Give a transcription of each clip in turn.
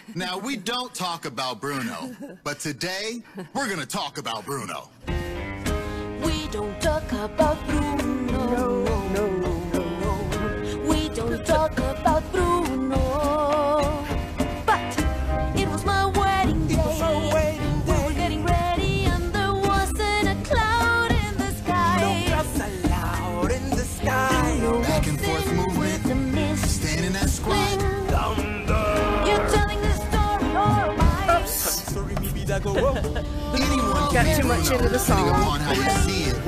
Now, we don't talk about Bruno, but today, we're gonna talk about Bruno. We don't talk about Bruno. No. We don't talk about Bruno. But it was my wedding day. We were getting ready and there wasn't a cloud in the sky. No clouds allowed in the sky. Back and forth movement, standing in that squat. You're telling this story or am I? Sorry, maybe that go up. Anyone Got can too much Bruno, into the song. depending upon how you see it.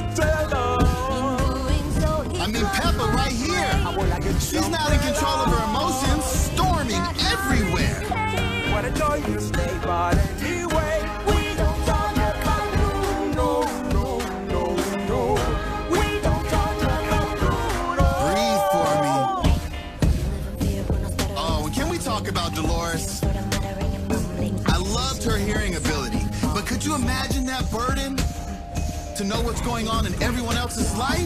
I mean, Peppa right here. She's not in control of her emotions, storming everywhere. What a joy you stay, but anyway. We don't talk about Bruno. No. We don't talk about Bruno. Breathe for me. Oh, and can we talk about Dolores? I loved her hearing ability, but could you imagine that burden? To know what's going on in everyone else's life?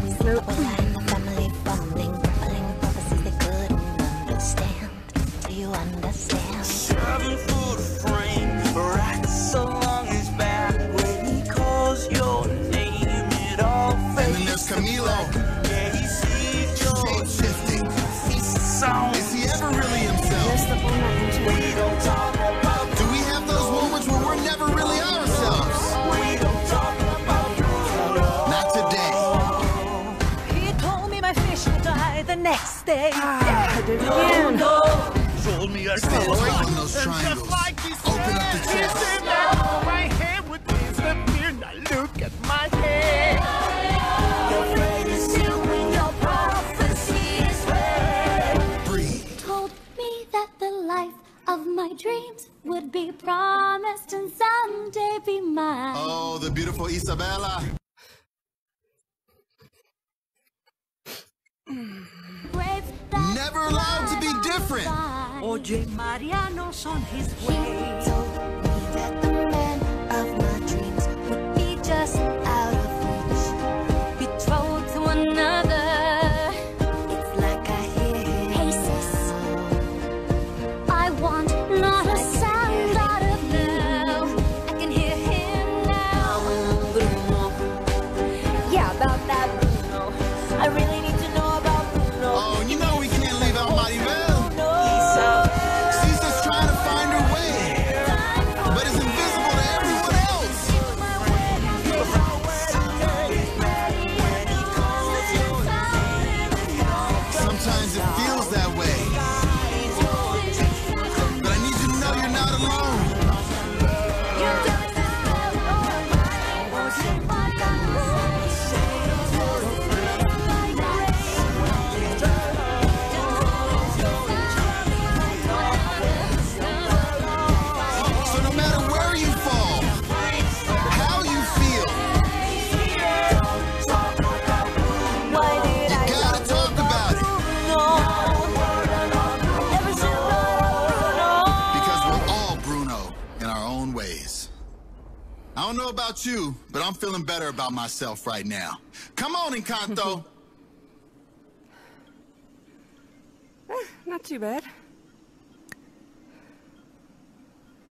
Seven foot frame, right so long his back. When he calls your name, it all fades. And then there's Camilo. Yeah, he sees your Shape-shifting. sound. Is he ever really himself? We don't talk about. Do we have those moments where we're never really ourselves? We don't talk about. Not today. He told me my fish would die the next day. I did it again. Told me I Stand tall in those triangles. Open up the chest. my hand would disappear. Now look at my head. Your fate is sealed when your prophecy is read. Breathe. Told me that the life of my dreams would be promised and someday be mine. Oh, the beautiful Isabella. Grapes that Never allowed to be different. Oye, Mariano's on his He way. told me that the man of my dreams would be just out of reach. Betrothed to another. It's like I hear him. Hey sis, I want not a sound out of Now, I can hear him now. Bruno. Yeah, about that Bruno. I really need to know about Bruno. Oh, you know we can't leave out Maribel. No. She's just trying to find her way, but is invisible to everyone else. Sometimes it feels that way, but I need you to know you're not alone. So no matter where you fall, how you feel, you gotta talk about it. Because we're all Bruno in our own ways. I don't know about you, but I'm feeling better about myself right now. Come on, Encanto. Not too bad.